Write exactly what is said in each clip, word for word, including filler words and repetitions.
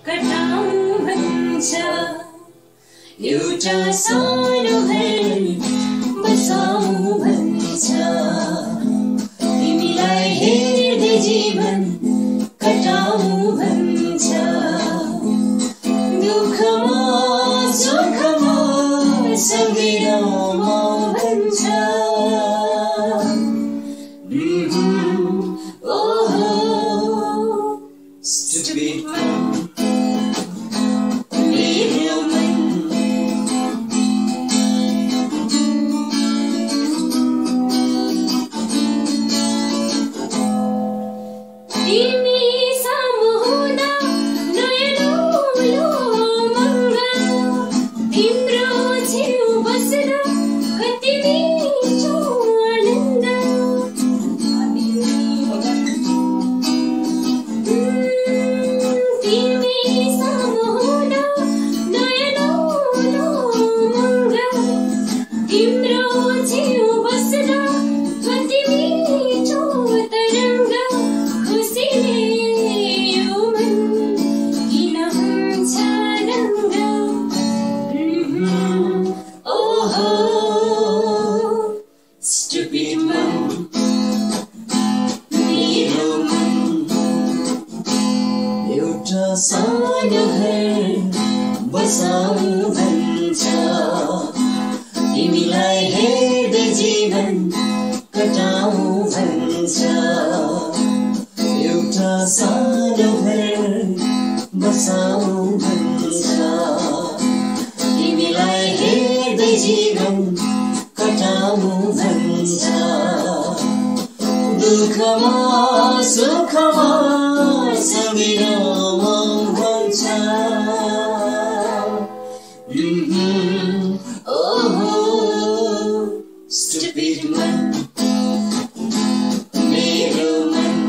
कटाउँ भन्छ एउटा सानो घर बसाउँ भन्छ तिमीलाई हेर्दै जीवन कटाउँ भन्छ दुःखमा सुखमा सँगै रमाउँ भन्छ Stupid man, मेरो मन तिमी सामु हुँदा नयनौलो मङ्गल तिम्रो छेउ बसेर कति मिठो आनन्द Stupid man, मेरो मन एउटा सानो घर बसाउँ भन्छ तिमीलाई हेर्दै जीवन कटाउँ भन्छ एउटा सानो घर बसाउँ भन्छ तिमीलाई हेर्दै जीवन कटाउँ भन्छ दुःखमा सुखमा सँगै रमाउँ भन्छ Stupid man, मेरो मन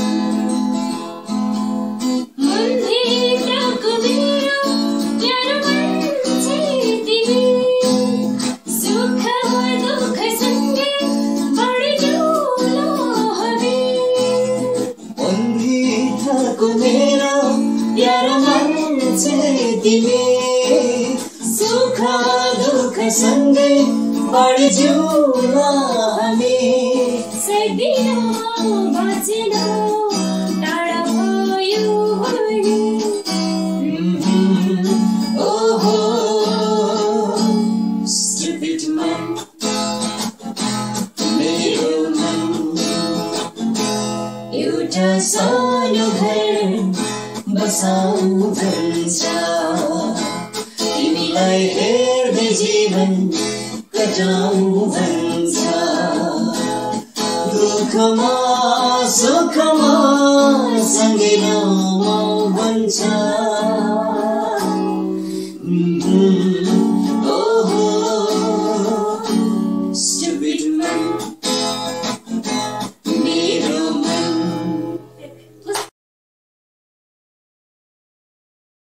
मनभित्रको मेरो प्यारो मान्छे तिमी सुख दुःख सँगै बढ्यौलो हामी मनभित्रको मेरो प्यारो मान्छे तिमी सुख दुःख सँगै बढ्यौलो हामी सदिन बाँचेन टाढा भयो भने ओहो Stupid man, मेरो मन एउटा सानो घर बसाउँ भन्छ तिमीलाई हेर्दै जीवन कटाउँ भन्छ दुःखमा सुखमा सँगै रमाउँ भन्छ